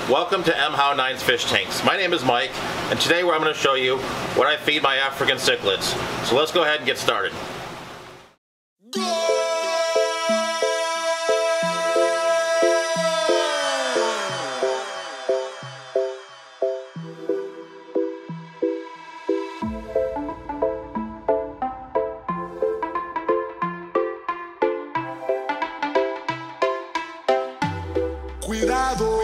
Welcome to MHow9's Fish Tanks. My name is Mike, and today I'm going to show you what I feed my African cichlids. So let's go ahead and get started. Cuidado.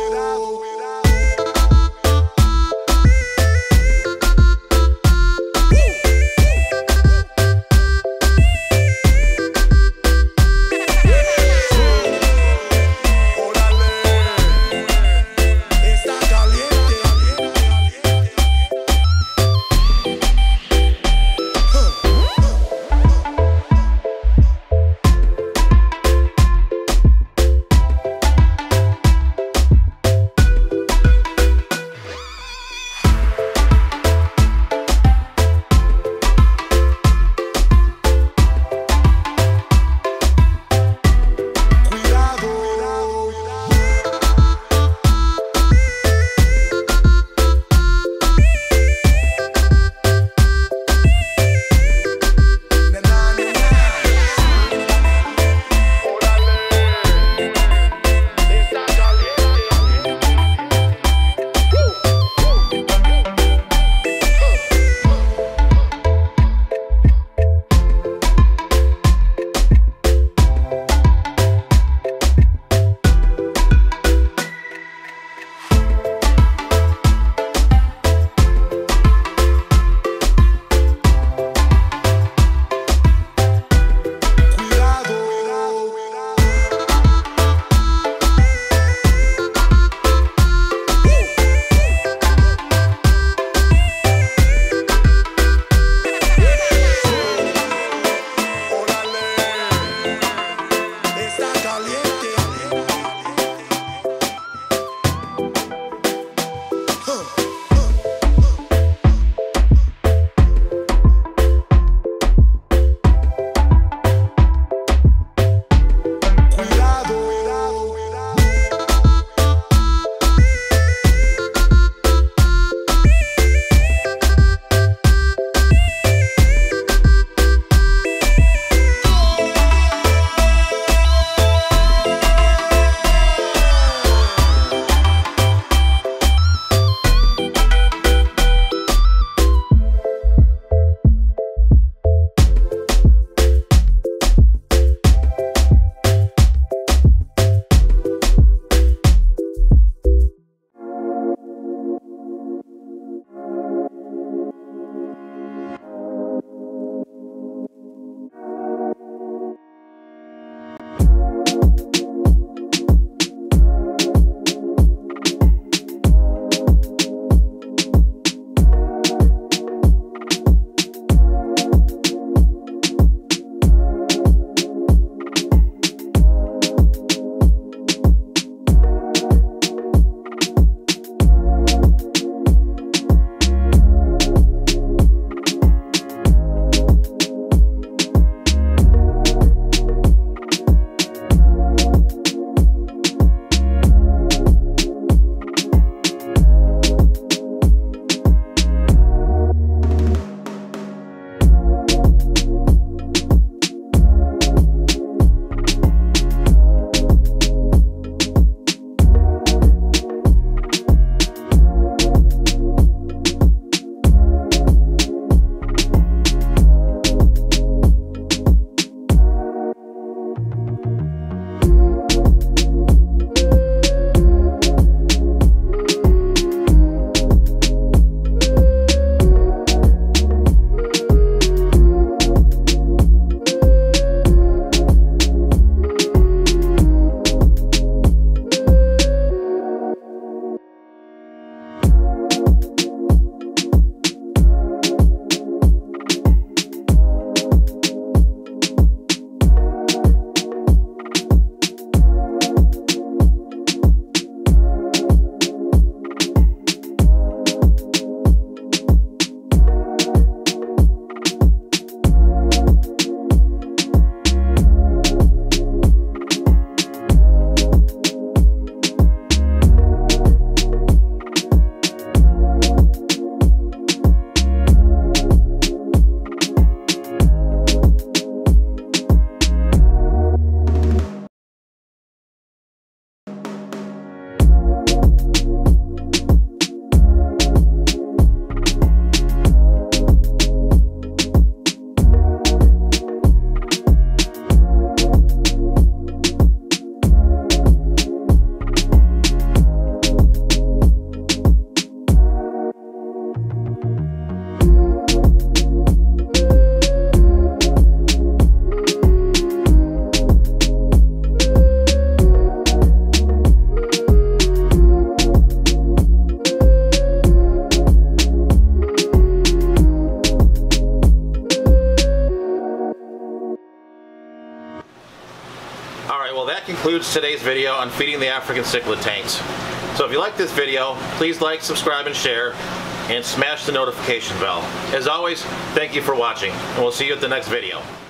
Alright, well that concludes today's video on feeding the African cichlid tanks. So if you like this video, please like, subscribe, and share, and smash the notification bell. As always, thank you for watching, and we'll see you at the next video.